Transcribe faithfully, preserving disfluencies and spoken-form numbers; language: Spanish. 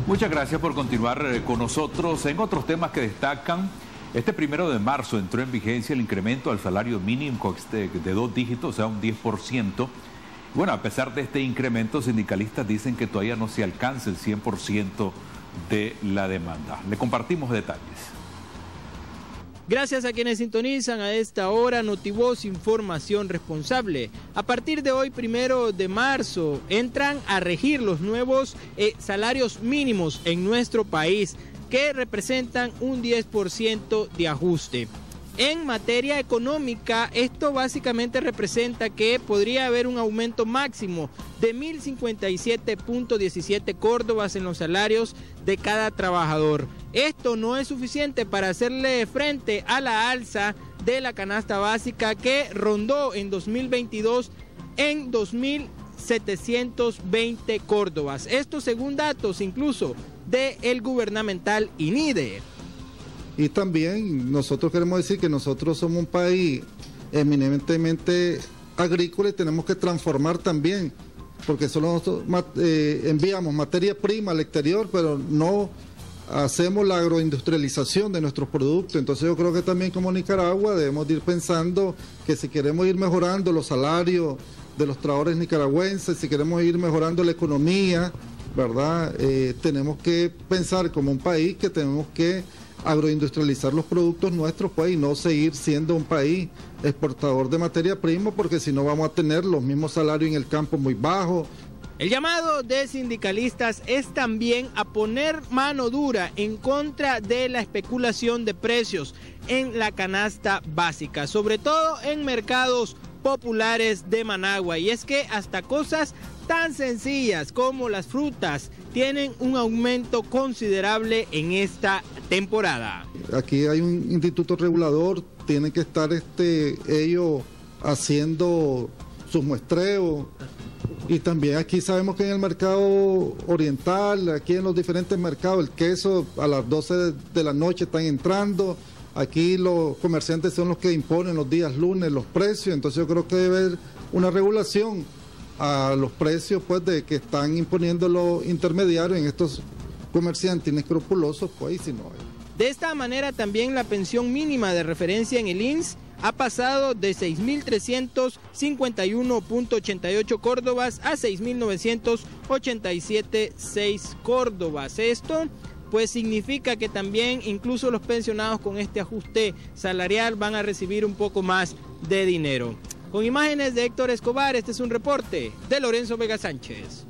Muchas gracias por continuar eh, con nosotros. En otros temas que destacan, este primero de marzo entró en vigencia el incremento al salario mínimo de, de dos dígitos, o sea, un diez por ciento. Bueno, a pesar de este incremento, sindicalistas dicen que todavía no se alcanza el cien por ciento de la demanda. Le compartimos detalles. Gracias a quienes sintonizan a esta hora Notivoz Información Responsable. A partir de hoy, primero de marzo, entran a regir los nuevos eh, salarios mínimos en nuestro país, que representan un diez por ciento de ajuste. En materia económica, esto básicamente representa que podría haber un aumento máximo de mil cincuenta y siete punto diecisiete córdobas en los salarios de cada trabajador. Esto no es suficiente para hacerle frente a la alza de la canasta básica, que rondó en dos mil veintidós en dos mil setecientos veinte córdobas. Esto según datos incluso del gubernamental INIDE. Y también nosotros queremos decir que nosotros somos un país eminentemente agrícola y tenemos que transformar también, porque solo nosotros eh, enviamos materia prima al exterior, pero no hacemos la agroindustrialización de nuestros productos. Entonces yo creo que también como Nicaragua debemos de ir pensando que si queremos ir mejorando los salarios de los trabajadores nicaragüenses, si queremos ir mejorando la economía, ¿verdad? Eh, tenemos que pensar como un país que tenemos que agroindustrializar los productos nuestros, pues, y no seguir siendo un país exportador de materia prima, porque si no vamos a tener los mismos salarios en el campo muy bajos. El llamado de sindicalistas es también a poner mano dura en contra de la especulación de precios en la canasta básica, sobre todo en mercados populares de Managua, y es que hasta cosas tan sencillas como las frutas tienen un aumento considerable en esta temporada. Aquí hay un instituto regulador, tienen que estar este, ellos haciendo sus muestreos, y también aquí sabemos que en el mercado oriental, aquí en los diferentes mercados, el queso a las doce de la noche están entrando. Aquí los comerciantes son los que imponen los días lunes los precios, entonces yo creo que debe haber una regulación a los precios, pues, de que están imponiendo los intermediarios en estos comerciantes inescrupulosos, pues, si no hay. De esta manera también la pensión mínima de referencia en el I N S S ha pasado de seis mil trescientos cincuenta y uno punto ochenta y ocho córdobas a seis mil novecientos ochenta y siete punto seis córdobas. Esto pues significa que también incluso los pensionados con este ajuste salarial van a recibir un poco más de dinero. Con imágenes de Héctor Escobar, este es un reporte de Lorenzo Vega Sánchez.